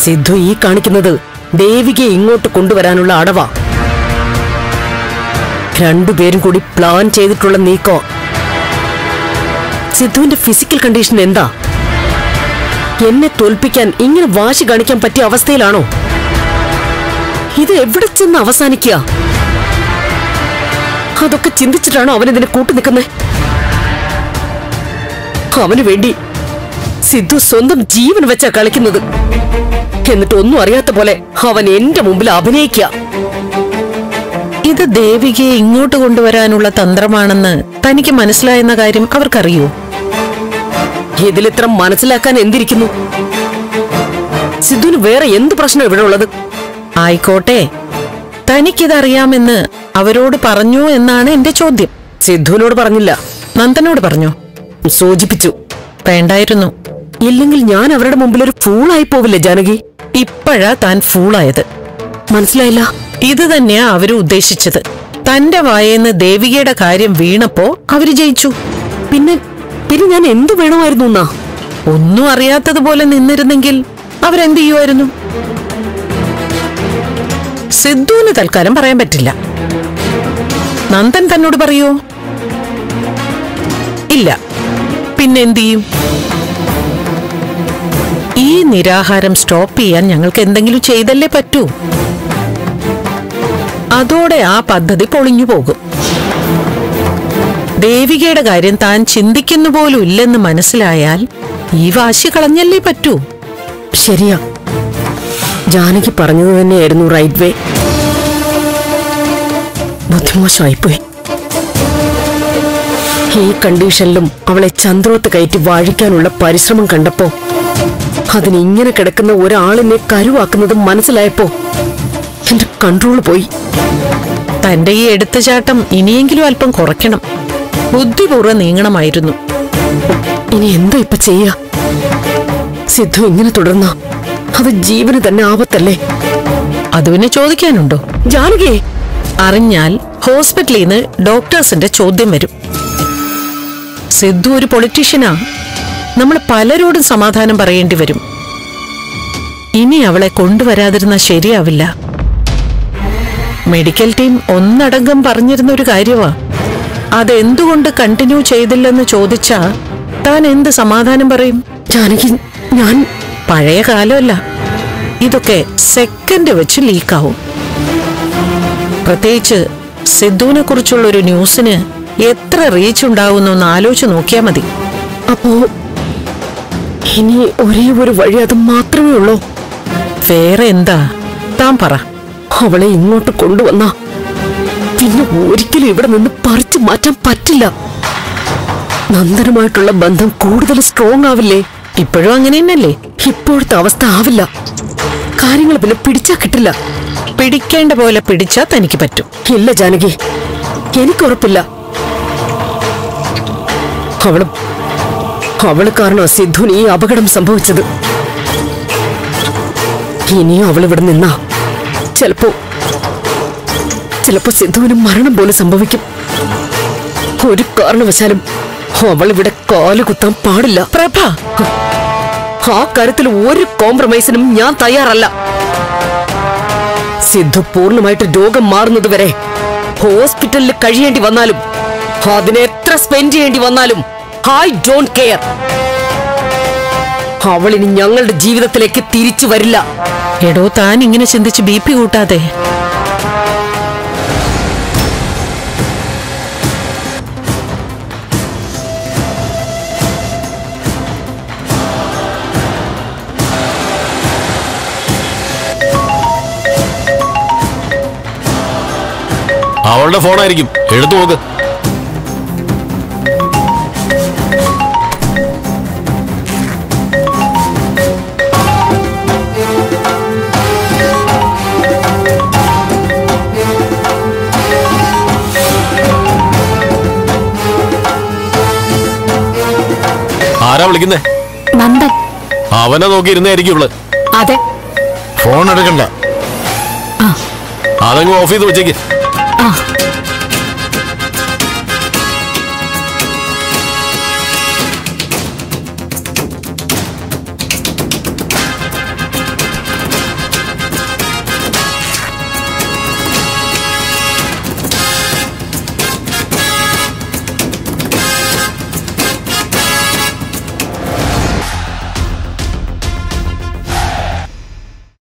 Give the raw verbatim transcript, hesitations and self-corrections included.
സിദ്ധു ഈ കാണിക്കുന്നത് ദേവികയെ ഇങ്ങോട്ട് കൊണ്ടുവരാനുള്ള അടവാ. രണ്ടുപേരും കൂടി പ്ലാൻ ചെയ്തിട്ടുള്ള നീക്കോ. സിദ്ധുവിന്റെ ഫിസിക്കൽ കണ്ടീഷൻ എന്താ? എന്നെ തോൽപ്പിക്കാൻ ഇങ്ങനെ വാശി കാണിക്കാൻ പറ്റിയ അവസ്ഥയിലാണോ? ഇത് എവിടെ ചെന്ന് അവസാനിക്കുക? അതൊക്കെ ചിന്തിച്ചിട്ടാണോ അവനിതിനെ കൂട്ടു നിൽക്കുന്നത്? അവന് വേണ്ടി സിദ്ധു സ്വന്തം ജീവൻ വെച്ചാ കളിക്കുന്നത്. എന്നിട്ട് ഒന്നും അറിയാത്ത പോലെ അവൻ എന്റെ മുമ്പിൽ അഭിനയിക്കുക. ഇത് ദേവികയെ ഇങ്ങോട്ട് കൊണ്ടുവരാനുള്ള തന്ത്രമാണെന്ന് തനിക്ക് മനസ്സിലായെന്ന കാര്യം അവർക്കറിയോ? ഇതിലിത്ര മനസ്സിലാക്കാൻ എന്തിരിക്കുന്നു? സിദ്ധുവിന് വേറെ എന്ത് പ്രശ്നം ഇവിടെ ഉള്ളത്? ആയിക്കോട്ടെ, തനിക്കിതറിയാമെന്ന് അവരോട് പറഞ്ഞു എന്നാണ് എന്റെ ചോദ്യം. സിദ്ധുവിനോട് പറഞ്ഞില്ല. നന്ദനോട് പറഞ്ഞു? സൂചിപ്പിച്ചു. വേണ്ടായിരുന്നു. ഇല്ലെങ്കിൽ ഞാൻ അവരുടെ മുമ്പിൽ ഒരു ഫൂളായി പോവില്ലേ ജാനകി? ഇപ്പോഴാ താൻ ഫൂളായത്. മനസ്സിലായില്ല? ഇത് തന്നെയാ അവര് ഉദ്ദേശിച്ചത്. തന്റെ വായേന്ന് ദേവികയുടെ കാര്യം വീണപ്പോ അവര് ജയിച്ചു. പിന്നെ പിന്നെ ഞാൻ എന്തു വേണമായിരുന്നു എന്നാ? ഒന്നും അറിയാത്തതുപോലെ നിന്നിരുന്നെങ്കിൽ അവരെന്ത് ചെയ്യുമായിരുന്നു? സിദ്ധുവിന് തൽക്കാലം പറയാൻ പറ്റില്ല. നന്ദൻ തന്നോട് പറയോ? ഇല്ല. പിന്നെന്ത് ചെയ്യും? ഈ നിരാഹാരം സ്റ്റോപ്പ് ചെയ്യാൻ ഞങ്ങൾക്ക് എന്തെങ്കിലും ചെയ്തല്ലേ പറ്റൂ. അതോടെ ആ പദ്ധതി പൊളിഞ്ഞു പോകും. ദേവികയുടെ കാര്യം താൻ ചിന്തിക്കുന്നു പോലും ഇല്ലെന്ന് മനസ്സിലായാൽ ഈ വാശി കളഞ്ഞല്ലേ പറ്റൂ. ശരിയാ, ജാനകി പറഞ്ഞത് തന്നെയായിരുന്നു റൈറ്റ് വേ. ബുദ്ധിമോശമായിപ്പോയി. ഈ കണ്ടീഷനിലും അവളെ ചന്ദ്രോത്ത് കയറ്റി വാഴിക്കാനുള്ള പരിശ്രമം കണ്ടപ്പോ, അതിന് ഇങ്ങനെ കിടക്കുന്ന ഒരാളിനെ കരുവാക്കുന്നത് മനസ്സിലായപ്പോ എന്റെ കൺട്രോൾ പോയി. തന്റെ ഈ എടുത്തുചാട്ടം ഇനിയെങ്കിലും അല്പം കുറയ്ക്കണം. ബുദ്ധിപൂർവ്വം നീങ്ങണമായിരുന്നു. ഇനി എന്താ ഇപ്പൊ ചെയ്യാ? സിദ്ധു ഇങ്ങനെ തുടർന്ന അത് ജീവന് തന്നെ ആപത്തല്ലേ? അത് പിന്നെ ചോദിക്കാനുണ്ടോ? ജാനകി അറിഞ്ഞാൽ ഹോസ്പിറ്റലിൽ നിന്ന് ഡോക്ടേഴ്സിന്റെ ചോദ്യം വരും. സിദ്ധു ഒരു പൊളിറ്റീഷ്യനാ. നമ്മൾ പലരോടും സമാധാനം പറയേണ്ടി വരും. ഇനി അവളെ കൊണ്ടുവരാതിരുന്ന ശരിയാവില്ല. മെഡിക്കൽ ടീം ഒന്നടങ്കം പറഞ്ഞിരുന്ന ഒരു കാര്യമാ. അതെന്തുകൊണ്ട് കണ്ടിന്യൂ ചെയ്തില്ലെന്ന് ചോദിച്ചാ താൻ എന്ത് സമാധാനം പറയും? ജാനകി, ഞാൻ പഴയ കാലമല്ല. ഇതൊക്കെ സെക്കൻഡ് വെച്ച് ലീക്കാവും. പ്രത്യേകിച്ച് സിദ്ധുവിനെ കുറിച്ചുള്ളൊരു ന്യൂസിന് എത്ര റീച്ച് ഉണ്ടാവുന്നൊന്ന് ആലോചിച്ച് നോക്കിയാ മതി. അപ്പോ ഇനി ഒരേ ഒരു വഴി അത് മാത്രമേ ഉള്ളൂ? വേറെ എന്താ? താൻ പറ. അവളെ ഇങ്ങോട്ട് കൊണ്ടുവന്ന പിന്നെ ഒരിക്കലും ഇവിടെ നിന്ന് പറിച്ചു മാറ്റാൻ പറ്റില്ല. നന്ദനുമായിട്ടുള്ള ബന്ധം കൂടുതൽ സ്ട്രോങ് ആവില്ലേ? ഇപ്പോഴും അങ്ങനെ തന്നെയല്ലേ? ഇപ്പോഴത്തെ അവസ്ഥ ആവില്ല. കാര്യങ്ങൾ പിന്നെ പിടിച്ചാ കിട്ടില്ല. പിടിക്കേണ്ട പോലെ പിടിച്ചാ തനിക്ക് പറ്റും. ഇല്ല ജാനകി, എനിക്കുറപ്പില്ല. അവള് അവള് കാരണം സിദ്ധുവിന് ഈ അപകടം സംഭവിച്ചത്. ഇനിയും അവളിവിടെ നിന്നാ ചിലപ്പോ ചിലപ്പോ സിദ്ധുവിന് മരണം പോലെ സംഭവിക്കും. ഒരു കാരണവശാലും അവളിവിടെ കാലുകുത്താൻ പാടില്ല. പ്രഭ, ആ കാര്യത്തിൽ ഒരു കോംപ്രമൈസിനും ഞാൻ തയ്യാറല്ല. സിദ്ധു പൂർണ്ണമായിട്ട് രോഗം മാറുന്നതുവരെ ഹോസ്പിറ്റലിൽ കഴിയേണ്ടി വന്നാലും അതിനെ എത്ര സ്പെൻഡ് ചെയ്യേണ്ടി വന്നാലും ഐ ഡോണ്ട് കെയർ. അവളിനി ഞങ്ങളുടെ ജീവിതത്തിലേക്ക് തിരിച്ചു വരില്ല. എടോ, താൻ ഇങ്ങനെ ചിന്തിച്ച് ബി പി കൂട്ടാതെ. അവളുടെ ഫോണായിരിക്കും, എടുത്തു നോക്ക്. ആരാ വിളിക്കുന്നേ? നന്ദൻ. അവനെ നോക്കിയിരുന്നായിരിക്കും ഇവള്. അതെ. ഫോൺ എടുക്കണ്ട, അതങ്ങ് ഓഫ് ചെയ്ത് വെച്ചേക്ക്. ആ